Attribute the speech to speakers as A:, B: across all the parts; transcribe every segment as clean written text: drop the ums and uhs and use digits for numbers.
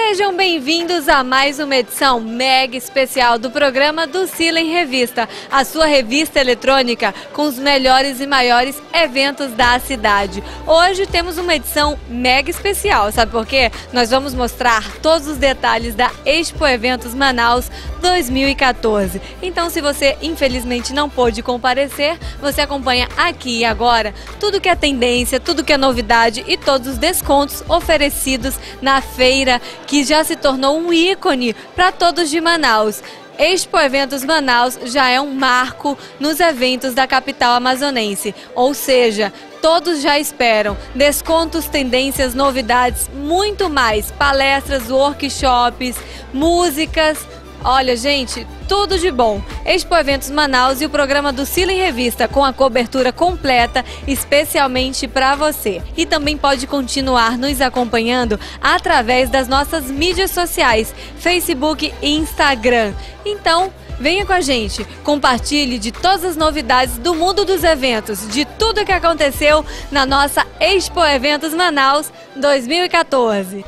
A: Sejam bem-vindos a mais uma edição mega especial do programa Ducila em Revista, a sua revista eletrônica com os melhores e maiores eventos da cidade. Hoje temos uma edição mega especial, sabe por quê? Nós vamos mostrar todos os detalhes da Expo Eventos Manaus 2014. Então, se você infelizmente não pôde comparecer, você acompanha aqui e agora tudo que é tendência, tudo que é novidade e todos os descontos oferecidos na feira, que já se tornou um ícone para todos de Manaus. Expo Eventos Manaus já é um marco nos eventos da capital amazonense, ou seja, todos já esperam descontos, tendências, novidades, muito mais, palestras, workshops, músicas. Olha, gente, tudo de bom. Expo Eventos Manaus e o programa Ducila em Revista com a cobertura completa especialmente para você. E também pode continuar nos acompanhando através das nossas mídias sociais, Facebook e Instagram. Então, venha com a gente, compartilhe de todas as novidades do mundo dos eventos, de tudo que aconteceu na nossa Expo Eventos Manaus 2014.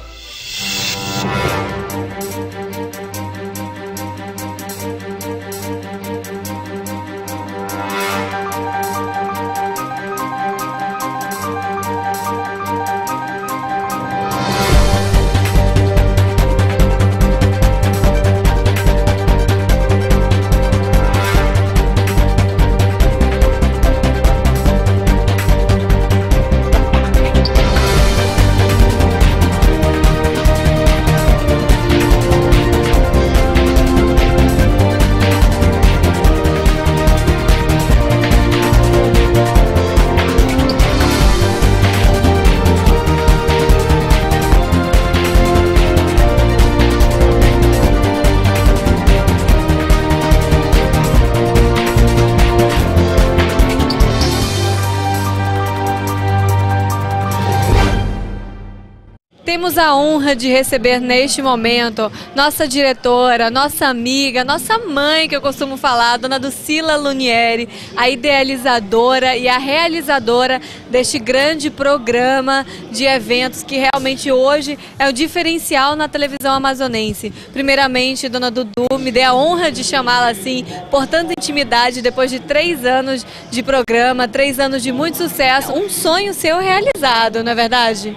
A: Temos a honra de receber neste momento nossa diretora, nossa amiga, nossa mãe, que eu costumo falar, dona Ducila Lunieri, a idealizadora e a realizadora deste grande programa de eventos que realmente hoje é o diferencial na televisão amazonense. Primeiramente, dona Dudu, me dê a honra de chamá-la assim, por tanta intimidade, depois de 3 anos de programa, 3 anos de muito sucesso, um sonho seu realizado, não é verdade?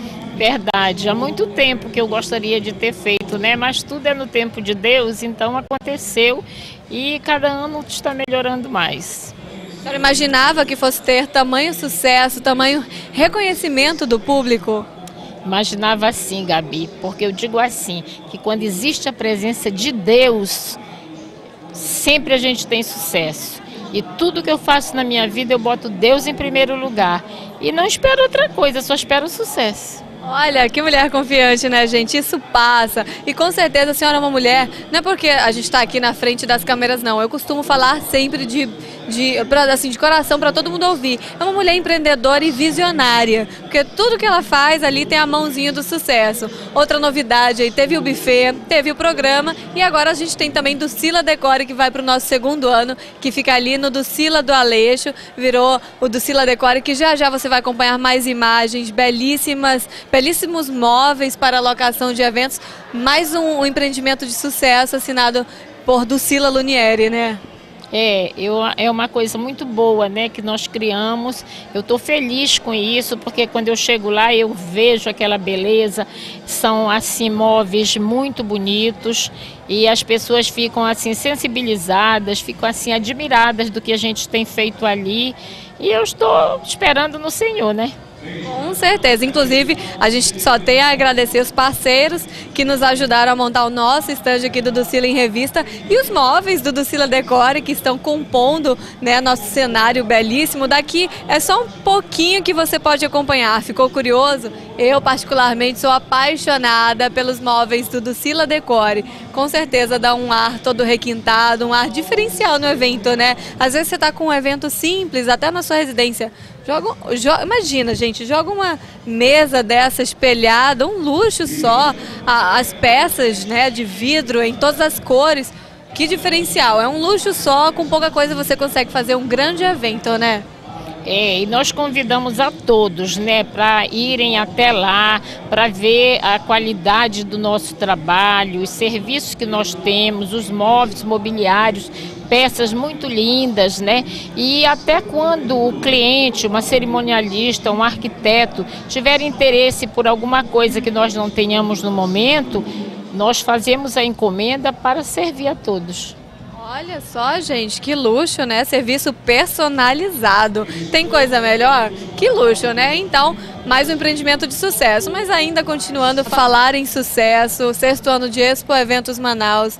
B: Verdade, há muito tempo que eu gostaria de ter feito, né? Mas tudo é no tempo de Deus, então aconteceu e cada ano está melhorando mais.
A: A senhora imaginava que fosse ter tamanho sucesso, tamanho reconhecimento do público?
B: Imaginava assim, Gabi, porque eu digo assim, que quando existe a presença de Deus, sempre a gente tem sucesso. E tudo que eu faço na minha vida, eu boto Deus em primeiro lugar. E não espero outra coisa, só espero sucesso.
A: Olha, que mulher confiante, né, gente? Isso passa. E com certeza a senhora é uma mulher, não é porque a gente está aqui na frente das câmeras, não. Eu costumo falar sempre de coração para todo mundo ouvir. É uma mulher empreendedora e visionária, porque tudo que ela faz ali tem a mãozinha do sucesso. Outra novidade aí, teve o buffet, teve o programa e agora a gente tem também Ducila Decore, que vai para o nosso 2º ano, que fica ali no Ducila do Aleixo, virou o Ducila Decore, que já já você vai acompanhar mais imagens belíssimos móveis para locação de eventos, mais um empreendimento de sucesso assinado por Ducila Lunieri, né?
B: É uma coisa muito boa, né, que nós criamos. Eu estou feliz com isso, porque quando eu chego lá eu vejo aquela beleza, são assim móveis muito bonitos e as pessoas ficam assim sensibilizadas, ficam assim admiradas do que a gente tem feito ali e eu estou esperando no Senhor, né?
A: Com certeza, inclusive a gente só tem a agradecer os parceiros que nos ajudaram a montar o nosso estande aqui do Ducila em Revista e os móveis do Ducila Decore que estão compondo, né, nosso cenário belíssimo. Daqui é só um pouquinho que você pode acompanhar. Ficou curioso? Eu particularmente sou apaixonada pelos móveis do Ducila Decore. Com certeza dá um ar todo requintado, um ar diferencial no evento, né? Às vezes você está com um evento simples, até na sua residência. Imagina, gente, joga uma mesa dessa espelhada, um luxo só, as peças, né, de vidro em todas as cores. Que diferencial, é um luxo só, com pouca coisa você consegue fazer um grande evento, né?
B: E nós convidamos a todos, né, para irem até lá, para ver a qualidade do nosso trabalho, os serviços que nós temos, os móveis, mobiliários, peças muito lindas, né? E até quando o cliente, uma cerimonialista, um arquiteto, tiver interesse por alguma coisa que nós não tenhamos no momento, nós fazemos a encomenda para servir a todos.
A: Olha só, gente, que luxo, né? Serviço personalizado. Tem coisa melhor? Que luxo, né? Então, mais um empreendimento de sucesso. Mas ainda continuando a falar em sucesso, sexto ano de Expo Eventos Manaus,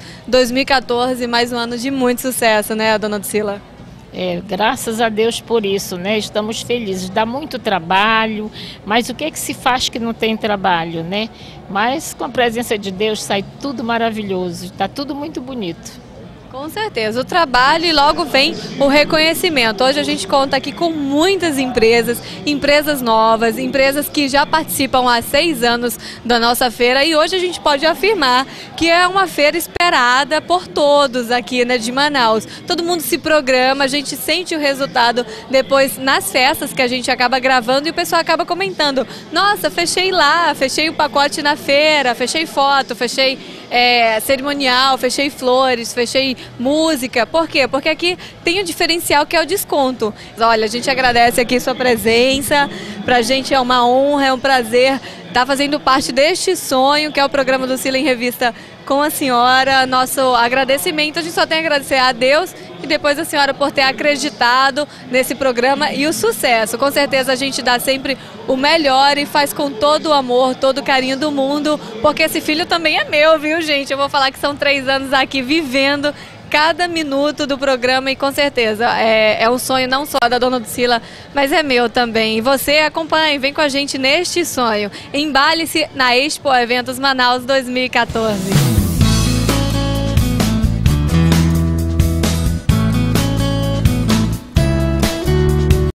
A: 2014, mais um ano de muito sucesso, né, dona Drucila?
B: Graças a Deus por isso, né? Estamos felizes. Dá muito trabalho, mas o que é que se faz que não tem trabalho, né? Mas com a presença de Deus sai tudo maravilhoso, está tudo muito bonito.
A: Com certeza, o trabalho e logo vem o reconhecimento. Hoje a gente conta aqui com muitas empresas, empresas novas, empresas que já participam há 6 anos da nossa feira e hoje a gente pode afirmar que é uma feira esperada por todos aqui, né, de Manaus. Todo mundo se programa, a gente sente o resultado depois nas festas que a gente acaba gravando e o pessoal acaba comentando: nossa, fechei lá, fechei o pacote na feira, fechei foto, fechei cerimonial, fechei flores, fechei música. Por quê? Porque aqui tem o diferencial que é o desconto. Olha, a gente agradece aqui sua presença, pra gente é uma honra, é um prazer estar fazendo parte deste sonho que é o programa do Sila em Revista com a senhora. Nosso agradecimento, a gente só tem a agradecer a Deus e depois a senhora por ter acreditado nesse programa e o sucesso. Com certeza a gente dá sempre o melhor e faz com todo o amor, todo o carinho do mundo, porque esse filho também é meu, viu, gente? Eu vou falar que são 3 anos aqui vivendo cada minuto do programa e com certeza é um sonho não só da dona Drucila, mas é meu também. E você acompanhe, vem com a gente neste sonho. Embale-se na Expo Eventos Manaus 2014.